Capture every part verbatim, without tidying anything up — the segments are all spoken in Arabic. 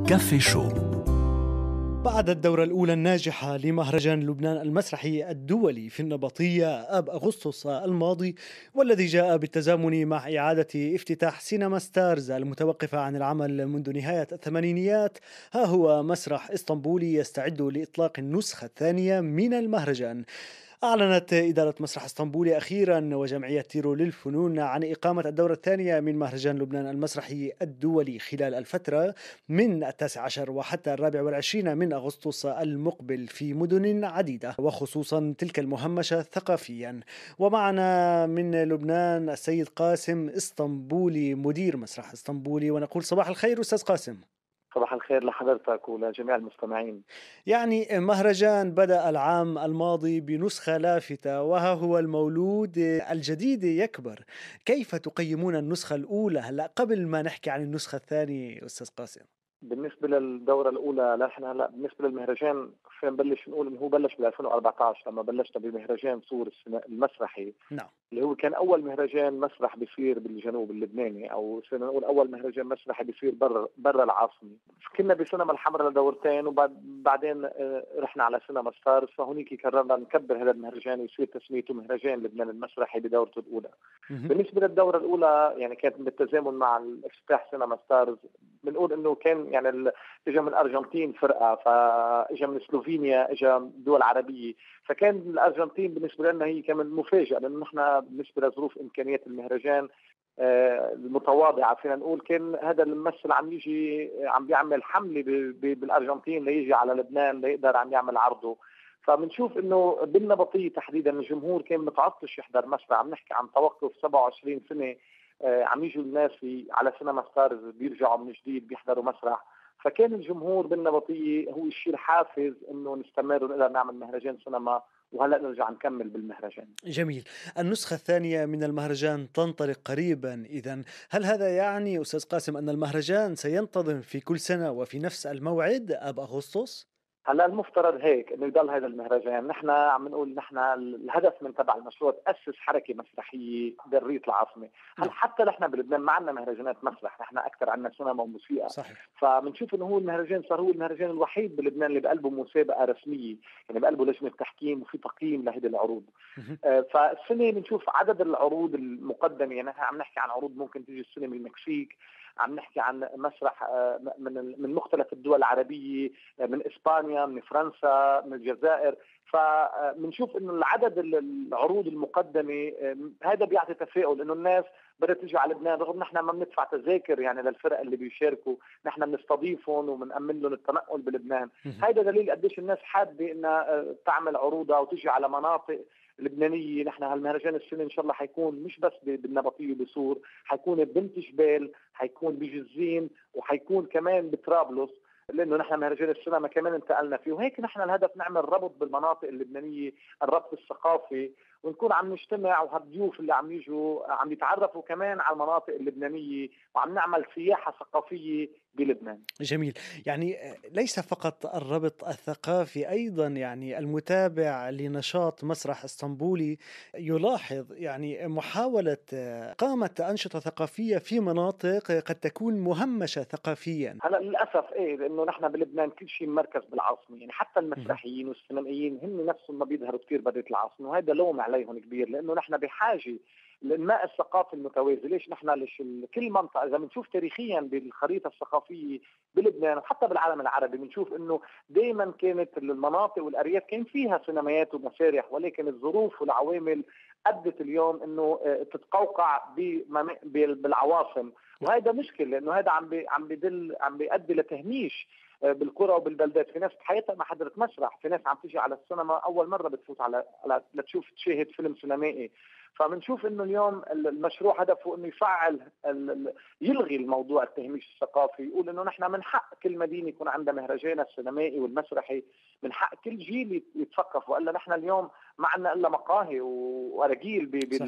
كافي شو. بعد الدورة الأولى الناجحة لمهرجان لبنان المسرحي الدولي في النبطية آب أغسطس الماضي، والذي جاء بالتزامن مع إعادة افتتاح سينما ستارز المتوقفة عن العمل منذ نهاية الثمانينيات، ها هو مسرح إسطنبولي يستعد لإطلاق النسخة الثانية من المهرجان. أعلنت إدارة مسرح اسطنبول أخيرا وجمعية تيرو للفنون عن إقامة الدورة الثانية من مهرجان لبنان المسرحي الدولي خلال الفترة من التاسع عشر وحتى الرابع والعشرين من أغسطس المقبل في مدن عديدة، وخصوصا تلك المهمشة ثقافيا. ومعنا من لبنان السيد قاسم اسطنبولي مدير مسرح اسطنبولي، ونقول صباح الخير أستاذ قاسم. صباح الخير لحضرتك ولجميع المستمعين. يعني مهرجان بدأ العام الماضي بنسخة لافتة، وها هو المولود الجديد يكبر. كيف تقيمون النسخة الأولى هلأ قبل ما نحكي عن النسخة الثانية أستاذ قاسم؟ بالنسبة للدورة الأولى لا احنا هلا بالنسبة للمهرجان فين نبلش نقول إنه هو بلش بال ألفين وأربعة عشر لما بلشنا بمهرجان صور المسرحي، نعم. اللي هو كان أول مهرجان مسرح بيصير بالجنوب اللبناني، أو فينا نقول أول مهرجان مسرحي بيصير برا برا العاصمة. كنا بسينما الحمراء لدورتين وبعدين رحنا على سينما ستارز، فهونيك قررنا نكبر هذا المهرجان ويصير تسميته مهرجان لبنان المسرحي بدورته الأولى. مهم. بالنسبة للدورة الأولى يعني كانت بالتزامن مع افتتاح سينما ستارز، بنقول إنه كان يعني اجى من الأرجنتين فرقة، فاجى من سلوفينيا، اجى دول عربية، فكان الأرجنتين بالنسبة لنا هي كمان مفاجأة، لأنه نحن بالنسبة لظروف إمكانيات المهرجان آه المتواضعة فينا نقول كان هذا الممثل عم يجي عم بيعمل حملة بالأرجنتين ليجي على لبنان ليقدر عم يعمل عرضه. فبنشوف انه بالنبطية تحديدا الجمهور كان متعطش يحضر مسرح، عم نحكي عن توقف سبعة وعشرين سنة، آه عم يجوا الناس في على سينما ستارز بيرجعوا من جديد بيحضروا مسرح، فكان الجمهور بالنبطية هو الشيء الحافز انه نستمر ونقدر نعمل مهرجان سينما، وهلا نرجع نكمل بالمهرجان. جميل. النسخة الثانية من المهرجان تنطلق قريبا، إذن هل هذا يعني أستاذ قاسم أن المهرجان سينتظم في كل سنة وفي نفس الموعد آب أغسطس؟ هلا المفترض هيك انه يضل هذا المهرجان، نحن عم نقول نحن الهدف من تبع المشروع تاسس حركه مسرحيه بريه العاصمه، هل حتى نحن بلبنان ما عندنا مهرجانات مسرح، نحن اكثر عندنا سينما وموسيقى. صحيح. فبنشوف انه هو المهرجان صار هو المهرجان الوحيد بلبنان اللي بقلبه مسابقه رسميه، يعني بقلبه لجنه تحكيم وفي تقييم لهذه العروض. آه فالسنه بنشوف عدد العروض المقدمه، يعني نحن عم نحكي عن عروض ممكن تيجي السنه من المكسيك، عم نحكي عن مسرح من من مختلف الدول العربية، من إسبانيا، من فرنسا، من الجزائر، فبنشوف إنه العدد العروض المقدمة هذا بيعطي تفاؤل إنه الناس بدأت تيجي على لبنان، رغم نحن ما بندفع تذاكر يعني للفرق اللي بيشاركوا، نحن بنستضيفهم وبنأمن لهم التنقل بلبنان. هذا دليل قديش الناس حابة إنها تعمل عروضها وتيجي على مناطق لبنانية. نحن هالمهرجان السنة إن شاء الله حيكون مش بس بالنبطية وبسور، حيكون ببنت جبال، حيكون بجزين، وحيكون كمان بطرابلس، لأنه نحن مهرجان السينما كمان انتقلنا فيه، وهيك نحن الهدف نعمل ربط بالمناطق اللبنانية، الربط الثقافي، ونكون عم نجتمع وهالضيوف اللي عم يجوا عم يتعرفوا كمان على المناطق اللبنانية، وعم نعمل سياحة ثقافية بلبنان. جميل. يعني ليس فقط الربط الثقافي، أيضا يعني المتابع لنشاط مسرح اسطنبولي يلاحظ يعني محاولة إقامة أنشطة ثقافية في مناطق قد تكون مهمشة ثقافيا. هلا للأسف إيه، لأنه نحن بلبنان كل شيء مركز بالعاصمة، يعني حتى المسرحيين والسينمائيين هم نفسهم ما بيظهروا كثير برية العاصمة، وهذا لوم عليهم كبير، لأنه نحن بحاجة لإنماء الثقافي المتوازي. ليش نحن ليش كل منطقة إذا بنشوف تاريخيا بالخريطة الثقافية بلبنان وحتى بالعالم العربي بنشوف إنه دائما كانت المناطق والأرياف كان فيها سينمائيات ومسارح، ولكن الظروف والعوامل أدت اليوم إنه تتقوقع بالعواصم، وهذا مشكلة لأنه هذا عم بي عم بيدل عم بيؤدي لتهميش بالقرى وبالبلدات. في ناس بحياتها ما حضرت مسرح، في ناس عم تيجي على السينما أول مرة بتفوت على, على لتشوف تشاهد فيلم سينمائي. فبنشوف انه اليوم المشروع هدفه انه يفعل يلغي الموضوع التهميش الثقافي، يقول انه نحن من حق كل مدينه يكون عندها مهرجان السينمائي والمسرحي، من حق كل جيل يتثقف، والا نحن اليوم ما عندنا الا مقاهي وارجيل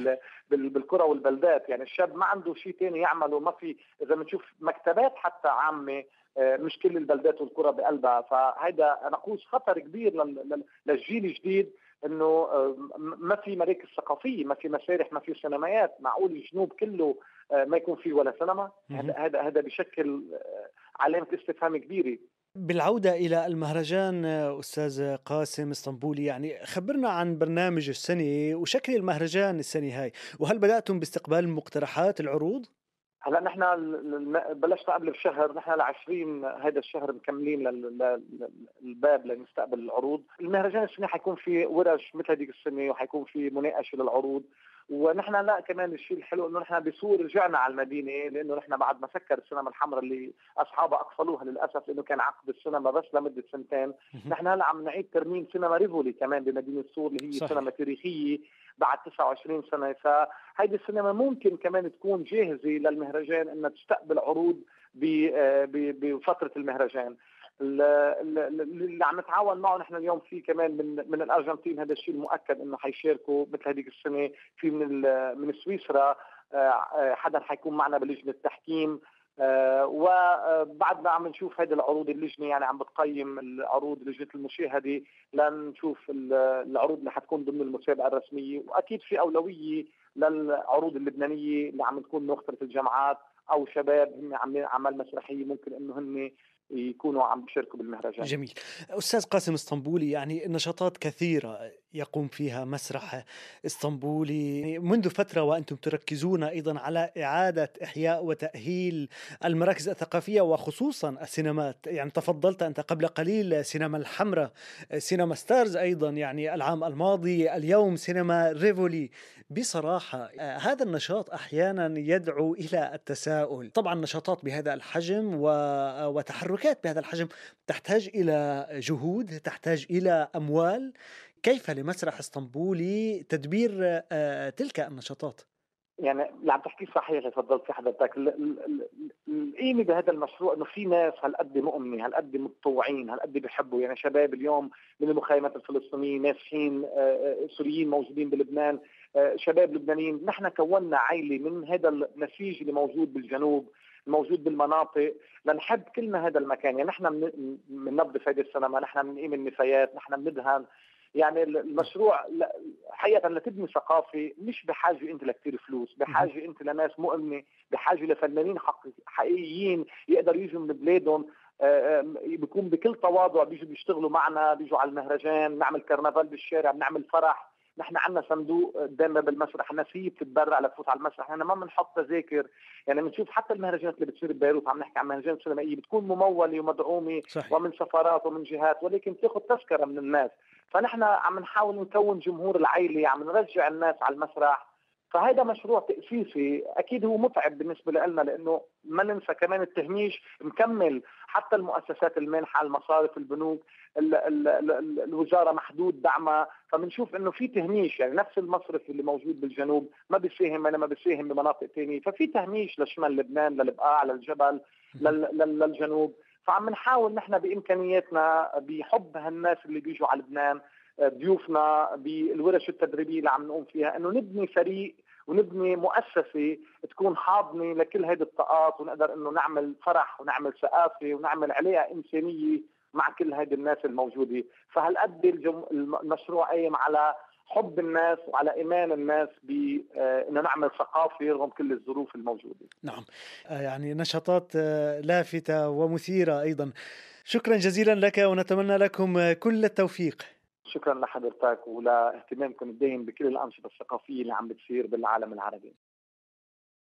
بالقرى والبلدات، يعني الشاب ما عنده شيء ثاني يعمله، ما في اذا بنشوف مكتبات حتى عامه مش كل البلدات والقرى بقلبها. فهذا نقوص خطر كبير للجيل الجديد، انه ما في مراكز ثقافيه، ما في مسارح، ما في سينمائيات. معقول الجنوب كله ما يكون فيه ولا سينما؟ هذا هذا بشكل علامه استفهام كبيره. بالعودة إلى المهرجان أستاذ قاسم اسطنبولي، يعني خبرنا عن برنامج السنة وشكل المهرجان السنة هاي، وهل بدأتم باستقبال المقترحات العروض؟ هلا نحن ال- ال- بلشنا قبل بشهر، نحن ل عشرين هذا الشهر مكملين لل- لل- لل- الباب لنستقبل العروض. المهرجان السنه حيكون في ورش مثل هذيك السنه، وحيكون في مناقشه للعروض. ونحن لا كمان الشيء الحلو انه نحن بسور رجعنا على المدينه، لانه نحن بعد ما سكر السينما الحمراء اللي اصحابها اقفلوها للاسف لانه كان عقد السينما بس لمده سنتين. مهم. نحن هلا عم نعيد ترميم سينما ريفولي كمان بمدينه سور، اللي هي سينما صحيح. تاريخيه بعد تسعة وعشرين سنه. فهيدي السينما ممكن كمان تكون جاهزه للمهرجان انها تستقبل عروض ب- آه، ب- بفتره المهرجان. ال- ال- اللي عم نتعاون معه نحن اليوم في كمان من من الارجنتين، هذا الشيء المؤكد انه حيشاركوا مثل هذيك السنه. في من ال- من سويسرا آه، آه، حدا حيكون معنا بلجنه التحكيم. آه، وبعدنا عم نشوف هذه العروض، اللجنه يعني عم بتقيم العروض، لجنه المشاهده، لنشوف ال- العروض اللي حتكون ضمن المسابقه الرسميه. واكيد في اولويه للعروض اللبنانيه اللي عم تكون مختلف الجامعات او شباب هم عم اعمال مسرحيه ممكن انه هن يكونوا عم بيشاركوا بالمهرجان. جميل. أستاذ قاسم اسطنبولي، يعني نشاطات كثيرة يقوم فيها مسرح اسطنبولي يعني منذ فترة، وأنتم تركزون أيضا على إعادة إحياء وتأهيل المراكز الثقافية وخصوصا السينمات. يعني تفضلت أنت قبل قليل سينما الحمراء، سينما ستارز أيضا يعني العام الماضي، اليوم سينما ريفولي. بصراحة آه، هذا النشاط أحيانا يدعو إلى التساؤل. طبعا نشاطات بهذا الحجم و- وتحركات بهذا الحجم تحتاج إلى جهود، تحتاج إلى أموال. كيف لمسرح اسطنبولي تدبير آه، تلك النشاطات؟ يعني اللي عم تحكيه صحيح اللي تفضلت فيه حضرتك. ال- ال- ال- القيمه بهذا المشروع انه في ناس هالقد مؤمنه، هالقد متطوعين، هالقد بيحبوا. يعني شباب اليوم من المخيمات الفلسطينيه، نازحين آه، آه، سوريين موجودين بلبنان، آه، شباب لبنانيين. نحن كونا عائله من هذا النسيج اللي موجود بالجنوب، الموجود بالمناطق، لنحب كلنا هذا المكان. يعني نحن بننظف هذه السينما، نحن بنقيم النفايات، نحن بندهن. يعني المشروع ل- حقيقة لتبني ثقافة مش بحاجة أنت لكتير فلوس، مهم. بحاجة أنت لناس مؤمنة، بحاجة لفنانين حق- حقيقيين يقدروا يجوا من بلادهم. آه، آه، بيكون بكل تواضع بيجوا بيشتغلوا معنا، بيجوا على المهرجان، نعمل كرنفال بالشارع، بنعمل فرح. نحن عندنا صندوق قدامنا بالمسرح، الناس هي بتتبرع لتفوت على المسرح، نحن ما بنحط تذاكر. يعني بنشوف حتى المهرجانات اللي بتصير ببيروت، عم نحكي عن مهرجانات سينمائيه بتكون مموله ومدعومه صحيح. ومن سفارات ومن جهات، ولكن بتاخذ تذكره من الناس. فنحن عم نحاول نكون جمهور العائله، عم نرجع الناس على المسرح. فهذا مشروع تأسيسي، أكيد هو متعب بالنسبة لنا، لأنه ما ننسى كمان التهميش مكمل. حتى المؤسسات المانحة، المصارف، البنوك، ال ال ال الوزارة محدود دعمها. فبنشوف انه في تهميش، يعني نفس المصرف اللي موجود بالجنوب ما بيساهم، انا ما بيساهم بمناطق ثانيه. ففي تهميش لشمال لبنان، للبقاع، للجبل، مهم. لل لل للجنوب. فعم نحاول نحن بامكانياتنا، بحب هالناس اللي بيجوا على لبنان، ضيوفنا، بالورش التدريبيه اللي عم نقوم فيها، انه نبني فريق ونبني مؤسسه تكون حاضنه لكل هيدي الطاقات، ونقدر انه نعمل فرح ونعمل ثقافه ونعمل علاقه انسانيه مع كل هيدي الناس الموجوده. فهالقد الجم... المشروع قايم على حب الناس وعلى ايمان الناس بانه نعمل ثقافه رغم كل الظروف الموجوده. نعم. آه، يعني نشاطات آه، لافتة ومثيرة أيضا. شكرا جزيلا لك، ونتمنى لكم آه، كل التوفيق. شكرا لحضرتك ولاهتمامكم الدائم بكل الانشطه الثقافيه اللي عم بتصير بالعالم العربي.